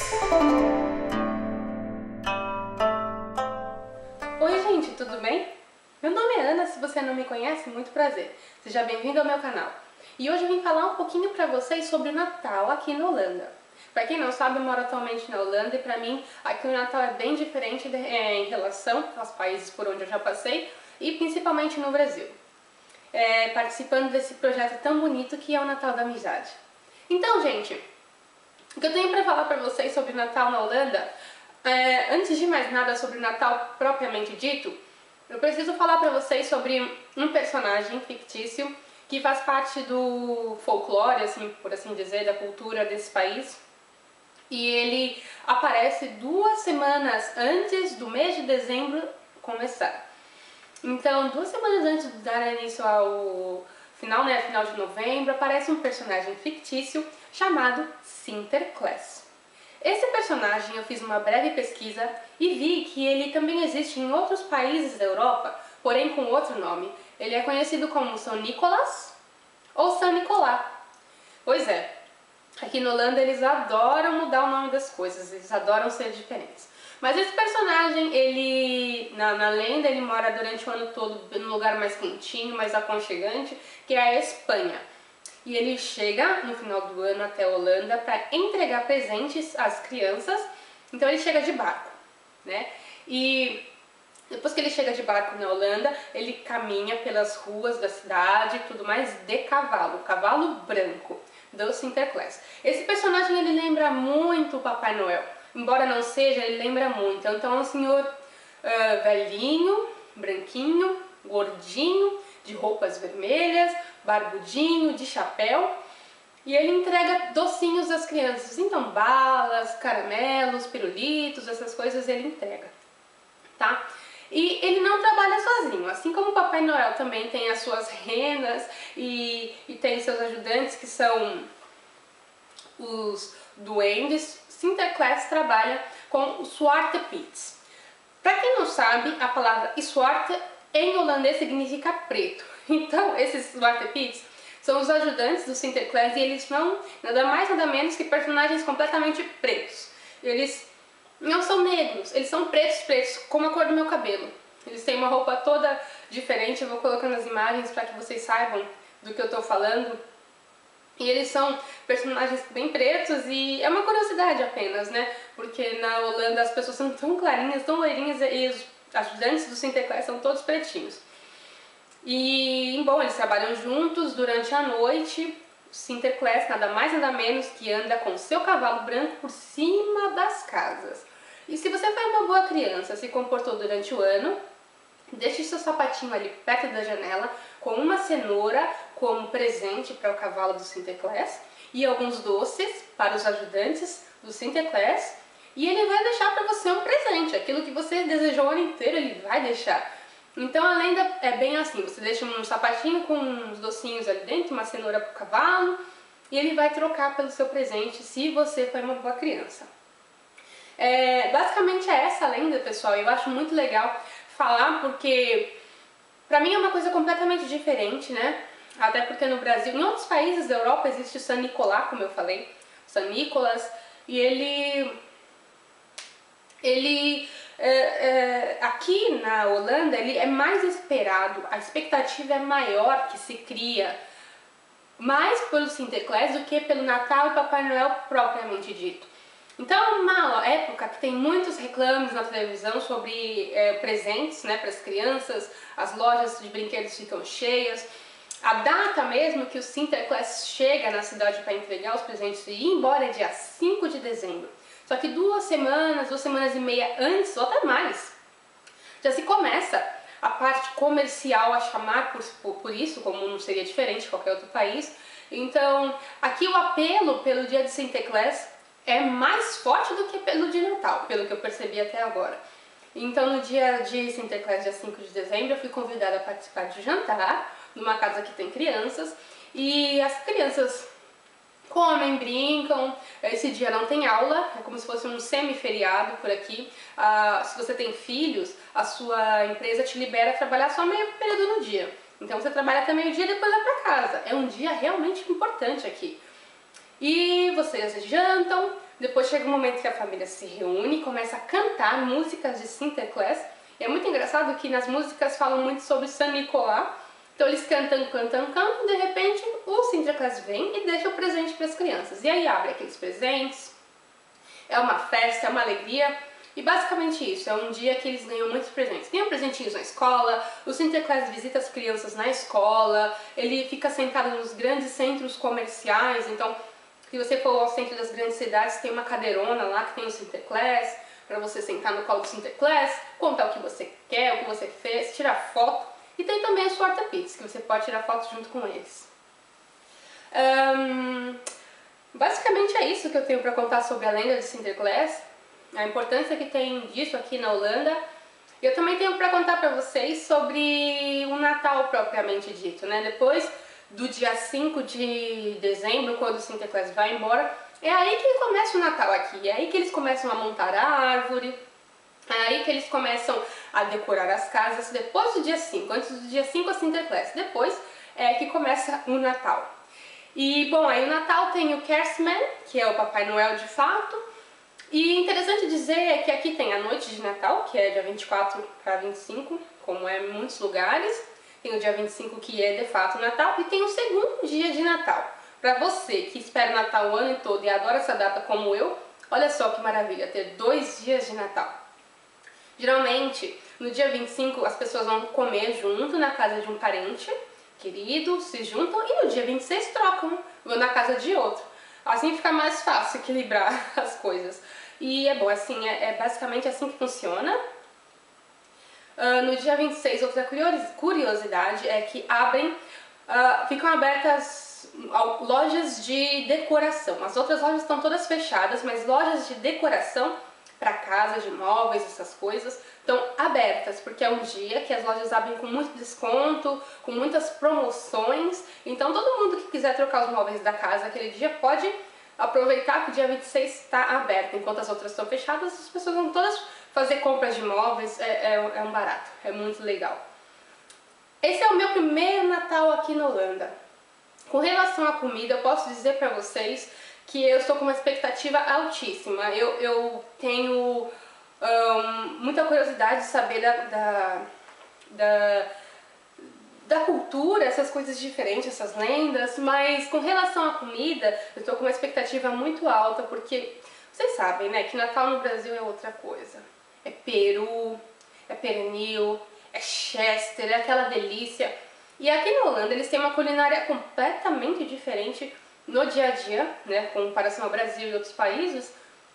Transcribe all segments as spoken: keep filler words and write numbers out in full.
Oi gente, tudo bem? Meu nome é Ana, se você não me conhece, muito prazer. Seja bem-vindo ao meu canal. E hoje eu vim falar um pouquinho pra vocês sobre o Natal aqui na Holanda. Pra quem não sabe, eu moro atualmente na Holanda e pra mim aqui o Natal é bem diferente de, é, em relação aos países por onde eu já passei e principalmente no Brasil. É, participando desse projeto tão bonito que é o Natal da Amizade. Então, gente, o que eu tenho pra falar pra vocês sobre o Natal na Holanda, é, antes de mais nada sobre o Natal propriamente dito, eu preciso falar pra vocês sobre um personagem fictício que faz parte do folclore, assim, por assim dizer, da cultura desse país. E ele aparece duas semanas antes do mês de dezembro começar. Então, duas semanas antes de dar início ao final, né, final de novembro, aparece um personagem fictício chamado Sinterklaas. Esse personagem eu fiz uma breve pesquisa e vi que ele também existe em outros países da Europa, porém com outro nome. Ele é conhecido como São Nicolas ou São Nicolá. Pois é, aqui na Holanda eles adoram mudar o nome das coisas, eles adoram ser diferentes. Mas esse personagem, ele, na, na lenda, ele mora durante o ano todo num lugar mais quentinho, mais aconchegante, que é a Espanha. E ele chega no final do ano até a Holanda para entregar presentes às crianças. Então ele chega de barco, né? E depois que ele chega de barco na Holanda, ele caminha pelas ruas da cidade, tudo mais, de cavalo, cavalo branco, do Sinterklaas. Esse personagem ele lembra muito o Papai Noel, embora não seja, ele lembra muito. Então é um senhor uh, velhinho, branquinho, gordinho, de roupas vermelhas, barbudinho, de chapéu, e ele entrega docinhos às crianças. Então balas, caramelos, pirulitos, essas coisas ele entrega, tá? E ele não trabalha sozinho, assim como o Papai Noel também tem as suas renas e, e tem seus ajudantes que são os duendes. Sinterklaas trabalha com os Zwarte Piets. Para quem não sabe, a palavra Zwarte em holandês significa preto. Então, esses Zwarte Piets são os ajudantes do Sinterklaas e eles são nada mais nada menos que personagens completamente pretos. Eles não são negros, eles são pretos, pretos, como a cor do meu cabelo. Eles têm uma roupa toda diferente, eu vou colocando as imagens para que vocês saibam do que eu estou falando. E eles são personagens bem pretos e é uma curiosidade apenas, né? Porque na Holanda as pessoas são tão clarinhas, tão loirinhas e os ajudantes do Sinterklaas são todos pretinhos. E, bom, eles trabalham juntos durante a noite. O Sinterklaas nada mais nada menos que anda com seu cavalo branco por cima das casas. E se você foi uma boa criança, se comportou durante o ano, deixe seu sapatinho ali perto da janela com uma cenoura como presente para o cavalo do Sinterklaas e alguns doces para os ajudantes do Sinterklaas, e ele vai deixar para você um presente, aquilo que você desejou o ano inteiro ele vai deixar. Então a lenda é bem assim, você deixa um sapatinho com uns docinhos ali dentro, uma cenoura para o cavalo, e ele vai trocar pelo seu presente se você foi uma boa criança. É, basicamente é essa a lenda, pessoal, e eu acho muito legal falar porque pra mim é uma coisa completamente diferente, né? Até porque no Brasil, em outros países da Europa existe o São Nicolás, como eu falei, São Nicolas, e ele, ele é, é, aqui na Holanda ele é mais esperado, a expectativa é maior que se cria mais pelo Sinterklaas do que pelo Natal e Papai Noel propriamente dito. Então é uma época que tem muitos reclames na televisão sobre é, presentes, né, para as crianças, as lojas de brinquedos ficam cheias. A data mesmo que o Sinterklaas chega na cidade para entregar os presentes e ir embora é dia cinco de dezembro. Só que duas semanas, duas semanas e meia antes, ou até mais, já se começa a parte comercial a chamar por, por, por isso, como não seria diferente de qualquer outro país. Então aqui o apelo pelo dia de Sinterklaas é mais forte do que pelo de Natal, pelo que eu percebi até agora. Então no dia de Sinterklaas, dia cinco de dezembro, eu fui convidada a participar de jantar numa casa que tem crianças, e as crianças comem, brincam. Esse dia não tem aula, é como se fosse um semi-feriado por aqui. Ah, se você tem filhos, a sua empresa te libera a trabalhar só meio período no dia. Então você trabalha até meio dia e depois vai para casa. É um dia realmente importante aqui. E vocês jantam, Depois chega um momento que a família se reúne e começa a cantar músicas de Sinterklaas. E é muito engraçado que nas músicas falam muito sobre São Nicolau. Então eles cantam, cantam, cantam, e de repente o Sinterklaas vem e deixa o presente para as crianças. E aí abre aqueles presentes, é uma festa, é uma alegria. E basicamente isso, é um dia que eles ganham muitos presentes. Ganham presentinhos na escola, o Sinterklaas visita as crianças na escola, ele fica sentado nos grandes centros comerciais. Então, se você for ao centro das grandes cidades, tem uma cadeirona lá que tem o Sinterklaas, para você sentar no colo do Sinterklaas, contar o que você quer, o que você fez, tirar foto. E tem também os porta-pizzas, que você pode tirar foto junto com eles. Um, basicamente é isso que eu tenho para contar sobre a lenda de Sinterklaas, a importância que tem disso aqui na Holanda. Eu também tenho para contar para vocês sobre o Natal propriamente dito, né? Depois do dia cinco de dezembro, quando o Sinterklaas vai embora, é aí que começa o Natal aqui, é aí que eles começam a montar a árvore, é aí que eles começam a decorar as casas, depois do dia cinco, antes do dia cinco é Sinterklaas, depois é que começa o Natal. E bom, aí o Natal tem o Kerstman, que é o Papai Noel de fato. E interessante dizer é que aqui tem a noite de Natal, que é dia vinte e quatro para vinte e cinco, como é em muitos lugares. Tem o dia vinte e cinco, que é de fato Natal, e tem o segundo dia de Natal. Para você que espera o Natal o ano todo e adora essa data como eu, olha só que maravilha, ter dois dias de Natal. Geralmente, no dia vinte e cinco, as pessoas vão comer junto na casa de um parente querido, se juntam, e no dia vinte e seis trocam, vão na casa de outro. Assim fica mais fácil equilibrar as coisas. E é bom, assim, é, é basicamente assim que funciona. Uh, no dia vinte e seis, outra curiosidade é que abrem, uh, ficam abertas lojas de decoração. As outras lojas estão todas fechadas, mas lojas de decoração para casa, de móveis, essas coisas, estão abertas, porque é um dia que as lojas abrem com muito desconto, com muitas promoções. Então todo mundo que quiser trocar os móveis da casa aquele dia pode aproveitar que o dia vinte e seis está aberto. Enquanto as outras estão fechadas, as pessoas vão todas fazer compras de móveis, é, é, é um barato, é muito legal. Esse é o meu primeiro Natal aqui na Holanda. Com relação à comida, eu posso dizer para vocês que eu estou com uma expectativa altíssima. Eu, eu tenho um, muita curiosidade de saber da, da, da, da cultura, essas coisas diferentes, essas lendas, mas com relação à comida, eu estou com uma expectativa muito alta, porque vocês sabem, né, que Natal no Brasil é outra coisa. É peru, é pernil, é chester, é aquela delícia. E aqui na Holanda eles têm uma culinária completamente diferente no dia a dia, né, com comparação ao Brasil e outros países,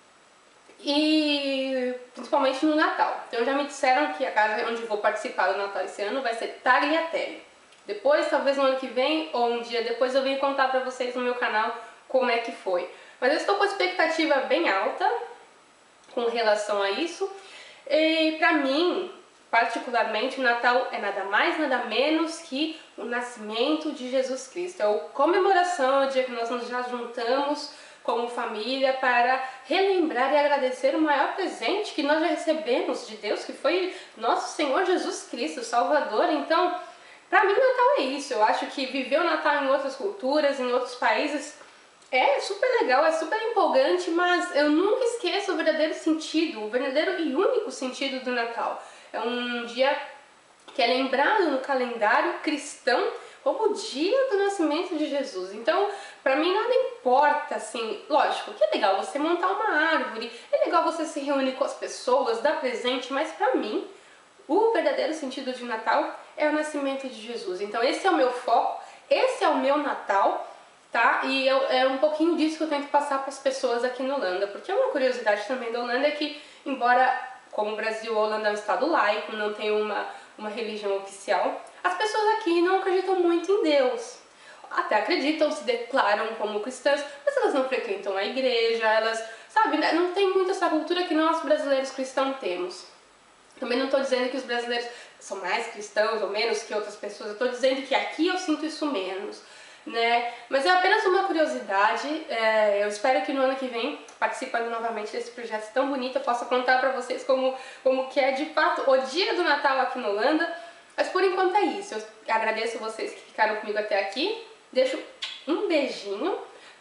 e principalmente no Natal. Então já me disseram que a casa onde vou participar do Natal esse ano vai ser Tagliatelle. Depois, talvez no ano que vem, ou um dia depois, eu venho contar pra vocês no meu canal como é que foi. Mas eu estou com a expectativa bem alta com relação a isso, e pra mim, particularmente, o Natal é nada mais, nada menos que o nascimento de Jesus Cristo. É a comemoração, é o dia que nós nos já juntamos como família para relembrar e agradecer o maior presente que nós já recebemos de Deus, que foi nosso Senhor Jesus Cristo, o Salvador. Então, para mim, o Natal é isso. Eu acho que viver o Natal em outras culturas, em outros países, é super legal, é super empolgante, mas eu nunca esqueço o verdadeiro sentido, o verdadeiro e único sentido do Natal. É um dia que é lembrado no calendário cristão como o dia do nascimento de Jesus. Então, pra mim nada importa, assim, lógico que é legal você montar uma árvore, é legal você se reunir com as pessoas, dar presente, mas pra mim, o verdadeiro sentido de Natal é o nascimento de Jesus. Então esse é o meu foco, esse é o meu Natal, tá? E eu, é um pouquinho disso que eu tento passar para as pessoas aqui na Holanda, porque é uma curiosidade também da Holanda é que, embora como o Brasil, a Holanda é um estado laico, não tem uma, uma religião oficial, as pessoas aqui não acreditam muito em Deus. Até acreditam, se declaram como cristãs, mas elas não frequentam a igreja, elas, sabe, não tem muito essa cultura que nós brasileiros cristãos temos. Também não estou dizendo que os brasileiros são mais cristãos ou menos que outras pessoas, eu estou dizendo que aqui eu sinto isso menos, né? Mas é apenas uma curiosidade, é, eu espero que no ano que vem, participando novamente desse projeto tão bonito, eu possa contar para vocês como, como que é de fato o dia do Natal aqui na Holanda. Mas por enquanto é isso, eu agradeço vocês que ficaram comigo até aqui, deixo um beijinho,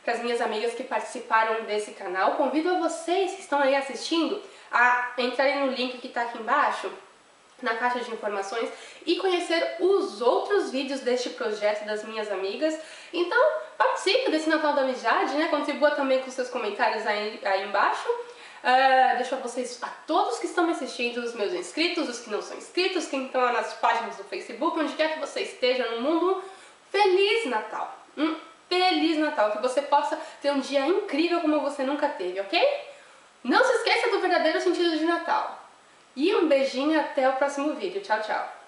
para as minhas amigas que participaram desse canal. Convido a vocês que estão aí assistindo a entrarem no link que está aqui embaixo, na caixa de informações, e conhecer os outros vídeos deste projeto das minhas amigas. Então, participe desse Natal da Amizade, né? Contribua também com seus comentários aí, aí embaixo. Uh, deixo a vocês, a todos que estão me assistindo, os meus inscritos, os que não são inscritos, quem estão nas páginas do Facebook, onde quer que você esteja no mundo, Feliz Natal! Um Feliz Natal! Que você possa ter um dia incrível como você nunca teve, ok? Não se esqueça do verdadeiro sentido de Natal. E um beijinho e até o próximo vídeo. Tchau, tchau!